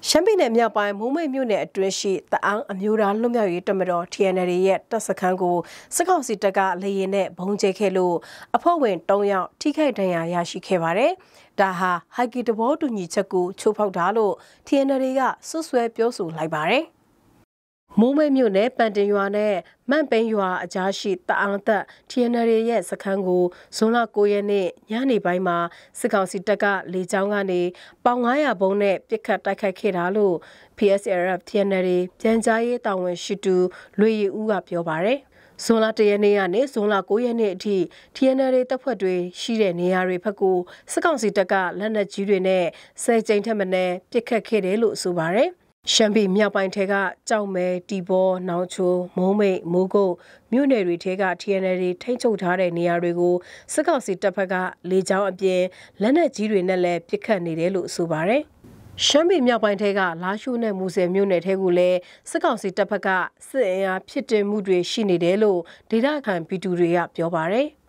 ရှမ်းပြည်နယ်မြောက်ပိုင်းမိုးမိတ်မြို့နယ်အတွင်းရှိတအောင်းအမျိုးသားလွတ်မြောက်ရေးတပ်မတော် TNL ရဲ့တပ်စခန်းကိုစစ်ကောင်စီတပ်ကလေရင်နဲ့ဘုံကျဲခဲ့လို့အဖွဲ့ဝင်3ယောက်ထိခိုက်ဒဏ်ရာရရှိခဲ့ပါတယ်။ဒါဟာဟိုက်ကီတဘောတူညီချက်ကိုချိုးဖောက်တာလို့ TNL ကဆွဆွဲပြောဆိုလိုက်ပါတယ်။မိုးမိတ်မြို့နယ်ပန်တင်ရွာနဲ့မန့်ပိန်းရွာအကြားရှိတအောင်းတပ် TNL ရဲ့စခန်းကိုဇွန်လ9ရက်နေ့ညနေပိုင်းမှာစစ်ကောင်စီတပ်ကလေကြောင်းကနေပေါင်900ဘုံနဲ့ပစ်ခတ်တိုက်ခိုက်ခဲ့တာလို့ PSRF TNL ပြန်ကြားရေးတာဝန်ရှိသူလွေရီဦးကပြောပါတယ်။ဇွန်လ1ရက်နေ့ကနေဇွန်လ9ရက်နေ့အထိ TNL တပ်ဖွဲ့တွေရှိတဲ့နေရာတွေဘက်ကိုစစ်ကောင်စီတပ်ကလက်နက်ကြီးတွေနဲ့10ကြိမ်ထက်မနည်းပစ်ခတ်ခဲ့တယ်လို့ဆိုပါတယ်။ရှမ်းပြည်မြောက်ပိုင်းထဲကကြောက်မဲတီဘောနောင်ချိုမိုးမိတ်မိုးကုတ်မြို့နယ်တွေထဲက TNL ထိန်းချုပ်ထားတဲ့နေရာတွေကိုစစ်ကောင်စီတပ်ဖက်ကလေကြောင်းအပြင်လက်နက်ကြီးတွေနဲ့လည်းပစ်ခတ်နေတယ်လို့ဆိုပါတယ်။ရှမ်းပြည်မြောက်ပိုင်းထဲကလာရှိုးနဲ့မူဆယ်မြို့နယ်ထဲကိုလည်းစစ်ကောင်စီတပ်ဖက်ကစစ်အင်အားဖြစ်တင်မှုတွေရှိနေတယ်လို့ဒေသခံပြည်သူတွေကပြောပါတယ်။